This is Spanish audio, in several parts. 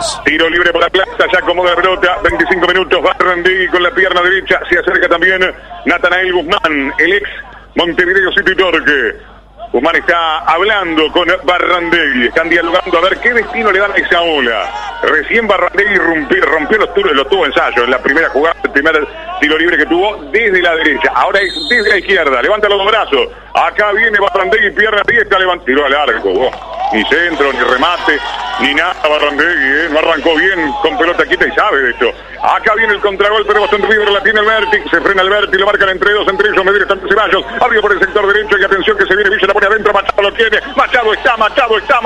minutos. Tiro libre para Plaza, ya acomoda la pelota, 25 minutos, Barrandegui con la pierna derecha, se acerca también Natanael Guzmán, el ex Montevideo City Torque. Guzmán está hablando con Barrandegui, están dialogando a ver qué destino le dan a esa ola. Recién Barrandegui rompió los tubos ensayo en la primera jugada, el primer tiro libre que tuvo desde la derecha. Ahora es desde la izquierda, levanta los dos brazos. Acá viene Barrandegui, pierna diestra, tiró al arco. Ni centro, ni remate, ni nada Barrandegui, no arrancó bien con pelota quieta y sabe de esto. Acá viene el contragolpe de Boston River, la tiene el Verti, se frena el Verti, lo marcan entre dos, entre ellos Medina, están Ceballos, abrió por el sector derecho y atención que se viene, Villa la pone adentro, Machado lo tiene, Machado está, gol,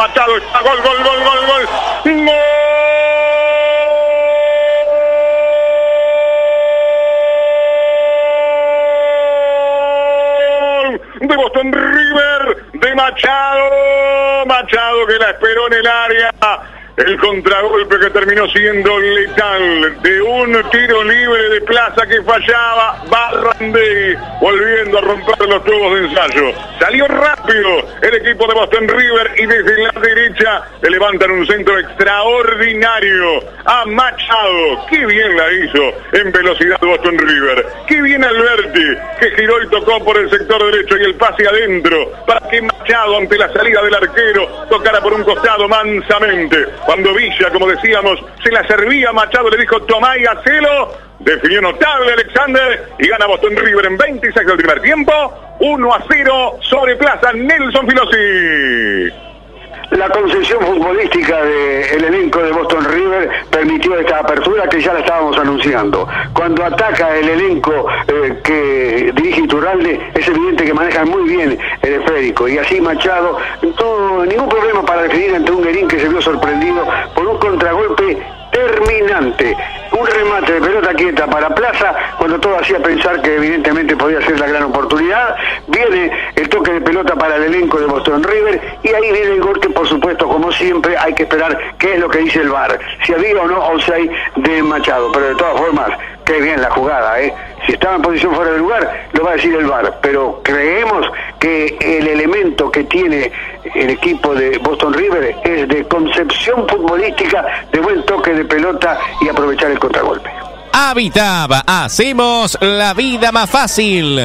de Boston River, de Machado que la esperó en el área. El contragolpe que terminó siendo letal de un tiro libre de Plaza que fallaba. Barrandegui volviendo a romper los tubos de ensayo. Salió rápido el equipo de Boston River y desde la derecha le levantan un centro extraordinario a Machado. Qué bien la hizo en velocidad Boston River. Qué bien Alberti que giró y tocó por el sector derecho y el pase adentro para que Machado ante la salida del arquero tocara por un costado mansamente. Cuando Villa, como decíamos, se la servía, Machado le dijo tomá y hacelo. Definió notable Alexander y gana Boston River en 26 del primer tiempo. 1-0 sobre Plaza, Nelson Filosi. La concesión futbolística del elenco de Boston River permitió esta apertura que ya la estábamos anunciando. Cuando ataca el elenco que dirige Iturralde, es evidente que manejan muy bien el esférico. Y así Machado, ningún problema para definir ante un Guerín que se vio sorprendido por un contragolpe terminante. Un remate de pelota quieta para Plaza, cuando todo hacía pensar que evidentemente podía ser la gran oportunidad. Viene el toque de pelota para el elenco de Boston River y ahí viene el gol que, por supuesto, como siempre, hay que esperar qué es lo que dice el VAR, si había o no offside de Machado. Pero de todas formas, qué bien la jugada, ¿eh? Si estaba en posición fuera de lugar, lo va a decir el VAR, pero creemos que el elemento que tiene el equipo de Boston River es de concepción futbolística, de buen toque de pelota y aprovechar el contragolpe. Habitaba, hacemos la vida más fácil.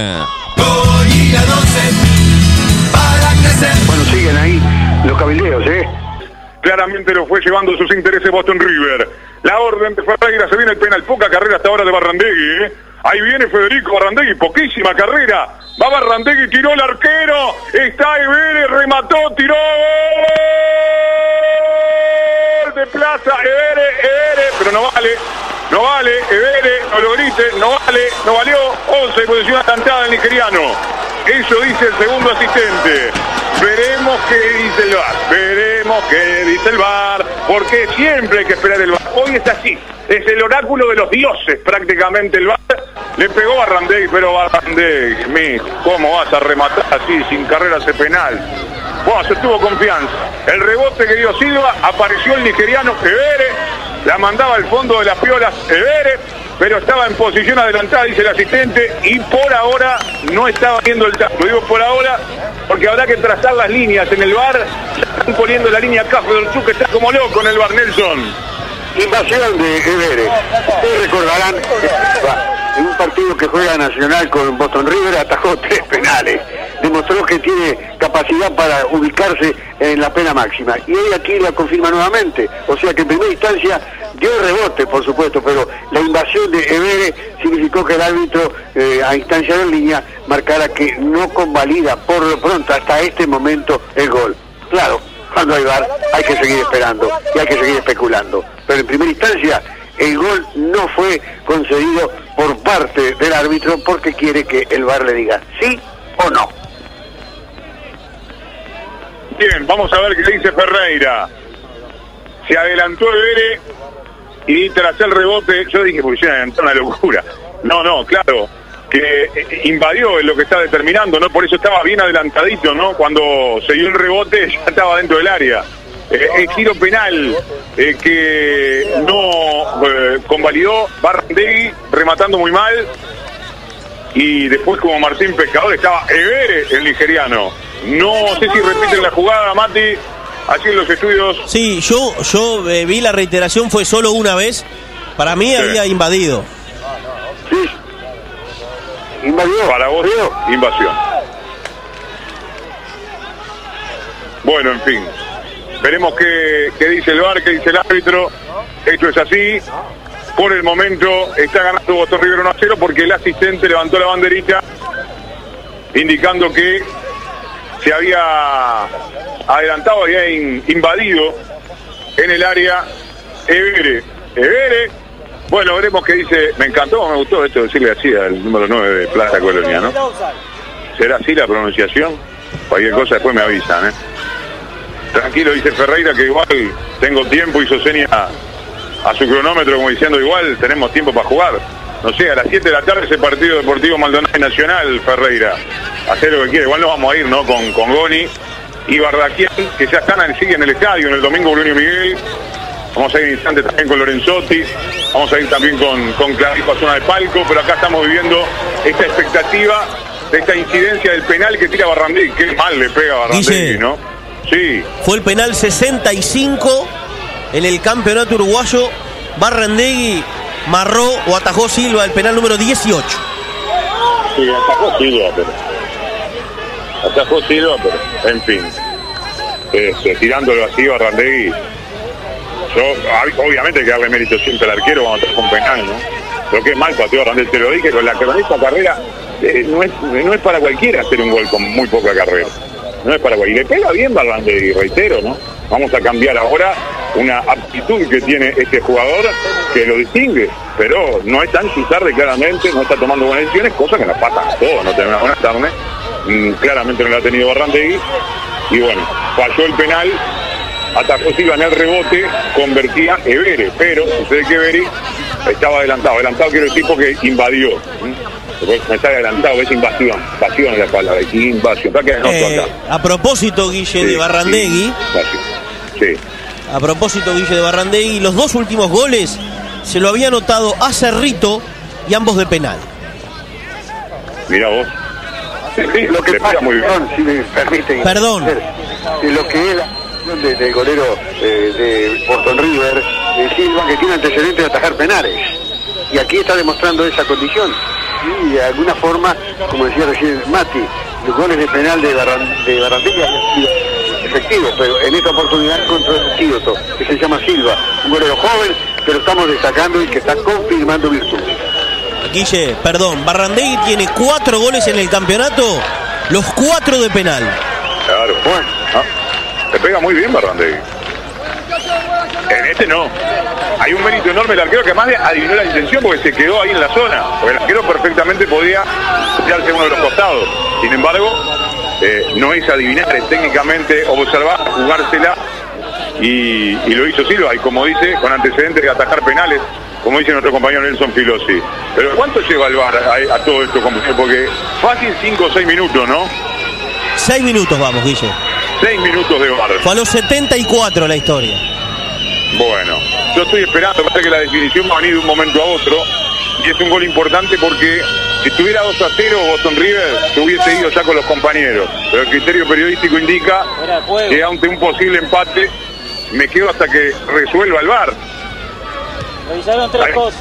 Bueno, siguen ahí los cabildeos, ¿eh? Claramente lo fue llevando sus intereses Boston River. La orden de Ferreira, se viene el penal, poca carrera hasta ahora de Barrandegui, ¿eh? Ahí viene Federico Barrandegui, poquísima carrera. Va Barrandegui, tiró el arquero. Está Evere, remató, tiró. Gol de Plaza, Evere, pero no vale, Evere, no lo grite, no valió. 11 posición adelantada del nigeriano. Eso dice el segundo asistente. Veremos qué dice el VAR, porque siempre hay que esperar el VAR. Hoy es así, es el oráculo de los dioses prácticamente el VAR. Le pegó Barrandegui, pero Barrandegui, ¿cómo vas a rematar así sin carrera ese penal? Bueno, se tuvo confianza. El rebote que dio Silva, apareció el nigeriano Evere, la mandaba al fondo de las piolas Evere, pero estaba en posición adelantada, dice el asistente, y por ahora no estaba viendo el taco. Digo por ahora, porque habrá que trazar las líneas en el VAR. Están poniendo la línea acá, Fedorchuk, que está como loco en el VAR, Nelson. Invasión de Evere. Ustedes recordarán, en un partido que juega Nacional con Boston River, atajó 3 penales. Demostró que tiene capacidad para ubicarse en la pena máxima. Y hoy aquí la confirma nuevamente. O sea que en primera instancia dio rebote, por supuesto, pero la invasión de Evere significó que el árbitro, a instancia de línea, marcara que no convalida por lo pronto hasta este momento el gol. Claro, cuando hay VAR hay que seguir esperando y hay que seguir especulando. Pero en primera instancia el gol no fue concedido por parte del árbitro porque quiere que el VAR le diga sí o no. Bien, vamos a ver qué dice Ferreira. Se adelantó Evere y tras el rebote, yo dije, porque se adelantó una locura. No, claro, que invadió en lo que está determinando, ¿no? Por eso estaba bien adelantadito, ¿no? Cuando se dio el rebote ya estaba dentro del área. El giro penal que no convalidó Barrandegui, rematando muy mal. Y después, como Martín Pescador, estaba Evere, el nigeriano. No sé si repiten la jugada, Mati. allí en los estudios. Sí, yo vi la reiteración, fue solo una vez. Para mí había invadido. Sí. Invadió. Para vos, invasión. Bueno, en fin. Veremos qué dice el VAR, qué dice el árbitro. Esto es así. Por el momento está ganando Boston River 1-0 porque el asistente levantó la banderita indicando que se había adelantado, había invadido en el área Evere. Bueno, veremos qué dice. Me encantó, me gustó esto decirle así al número 9 de Plaza Colonia, ¿no? ¿Será así la pronunciación? Cualquier cosa después me avisan, ¿eh? Tranquilo, dice Ferreira, que igual tengo tiempo, hizo seña a su cronómetro como diciendo igual tenemos tiempo para jugar. No sé, a las 7 de la tarde ese partido Deportivo Maldonado Nacional, Ferreira. Hacer lo que quiere, igual nos vamos a ir, ¿no? Con Goni y Bardaquian, que ya siguen en el estadio en el domingo Bruno Miguel. Vamos a ir en instantes también con Lorenzotti, vamos a ir también con Clarijo a zona de palco, pero acá estamos viviendo esta expectativa de esta incidencia del penal que tira Barrandegui. Qué mal le pega Barrandegui, ¿no? Sí. Fue el penal 65 en el campeonato uruguayo. Barrandegui marró o atajó Silva el penal número 18. Sí, atajó Silva, pero en fin. Tirándolo así Barrandegui. Obviamente hay que darle mérito siempre al arquero cuando está con penal, ¿no? Pero qué mal pateó Barrandegui, te lo dije, con esta carrera no es para cualquiera hacer un gol con muy poca carrera. No es para cualquiera. Y le pega bien Barrandegui, reitero, ¿no? Vamos a cambiar ahora una aptitud que tiene este jugador que lo distingue, pero no es tan tarde claramente, no está tomando buenas decisiones, cosa que nos pasa a todos, no tener una buena tarde. Claramente no la ha tenido Barrandegui. Y bueno, falló el penal. Atajó Silva en el rebote, convertía Evere, pero sucede que Evere estaba adelantado quiere decir porque invadió. Me está adelantado, es invasión es la palabra, invasión. A propósito, Guille, de Barrandegui, sí. A propósito, Guille, de Barrandegui, los dos últimos goles se lo había anotado a Cerrito y ambos de penal. Mira vos. Sí, lo que pasa, muy bien. Si me permiten. Perdón. Lo que es del golero de Boston River, de Silva, que tiene antecedentes de atajar penales. Y aquí está demostrando esa condición. Y de alguna forma, como decía recién Mati, los goles de penal de Barrandegui han sido efectivos, pero en esta oportunidad contra el antídoto, que se llama Silva, un golero joven, pero estamos destacando y que está confirmando virtudes. Guille, perdón, Barrandegui tiene 4 goles en el campeonato, los 4 de penal. Claro, bueno. Le pega muy bien Barrandegui. En este no. Hay un mérito enorme el arquero que además adivinó la intención porque se quedó ahí en la zona. Porque el arquero perfectamente podía tirarse uno de los costados. Sin embargo, no es adivinar, es técnicamente observar, jugársela y lo hizo Silva. Y como dice, con antecedentes de atajar penales, como dice nuestro compañero Nelson Filosi. Pero ¿cuánto lleva el VAR a todo esto? Porque fácil 5 o 6 minutos, ¿no? 6 minutos vamos, Guille. 6 minutos de VAR. Fue a los 74 la historia. Bueno, yo estoy esperando, parece que la definición va a venir de un momento a otro. Y es un gol importante porque si estuviera 2-0 Boston River se hubiese ido ya con los compañeros. Pero el criterio periodístico indica que ante un posible empate me quedo hasta que resuelva el VAR. Revisaron 3 cosas.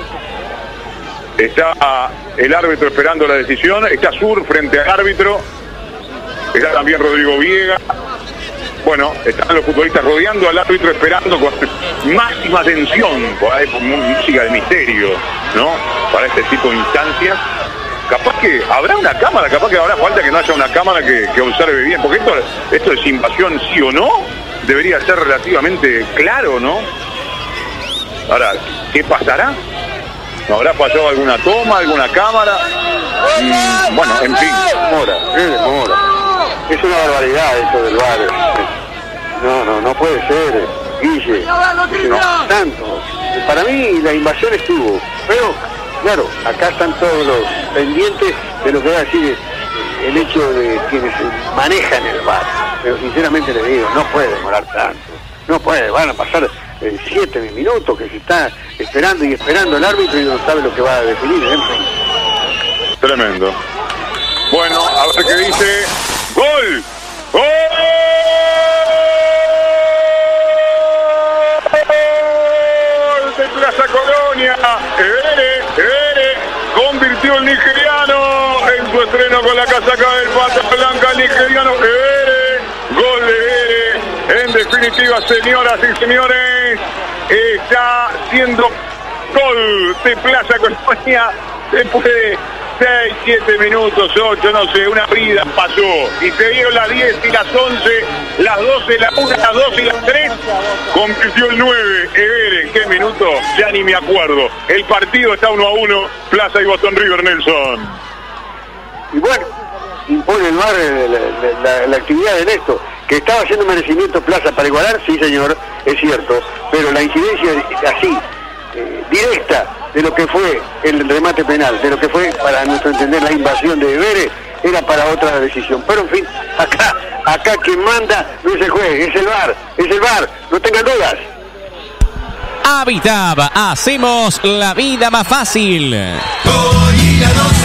Está el árbitro esperando la decisión. Está Sur frente al árbitro. Está también Rodrigo Viega. Bueno, están los futbolistas rodeando al árbitro, esperando con máxima tensión, con música de misterio, ¿no? Para este tipo de instancias. Capaz que habrá una cámara, capaz que habrá falta que no haya una cámara que observe bien, porque esto es invasión sí o no, debería ser relativamente claro, ¿no? Ahora, ¿qué pasará? ¿No habrá fallado alguna toma, alguna cámara? Bueno, en fin. Demora. Es una barbaridad eso del VAR. No puede ser, Guille. No, tanto. Para mí la invasión estuvo, pero claro, acá están todos los pendientes de lo que va a decir el hecho de quienes manejan el VAR. Pero sinceramente les digo, no puede demorar tanto. No puede, van a pasar 7 minutos que se está esperando y esperando el árbitro y no sabe lo que va a definir. En fin. Tremendo. Bueno, a ver qué dice. ¡Gol! ¡Gol! España. Evere, convirtió el nigeriano en su estreno con la casaca del Pata Blanca, el nigeriano Evere, gol de Evere. En definitiva, señoras y señores, está siendo gol de Plaza Colonia después de 6, 7 minutos, 8, no sé, una vida pasó. Y se dieron las 10 y las 11, las 12, las 1, las 2 y las 3. Convirtió el 9. Evere, ¿en qué minuto? Ya ni me acuerdo. El partido está 1-1, Plaza y Boston River, Nelson. Y bueno, impone el VAR la actividad de esto. Que estaba haciendo merecimiento Plaza para igualar, sí señor, es cierto. Pero la incidencia así, directa, de lo que fue el remate penal, de lo que fue, para nuestro entender, la invasión de Evere, era para otra decisión. Pero en fin, acá quien manda no es el juez, es el VAR, no tengan dudas. Habitab, hacemos la vida más fácil. Hoy la noche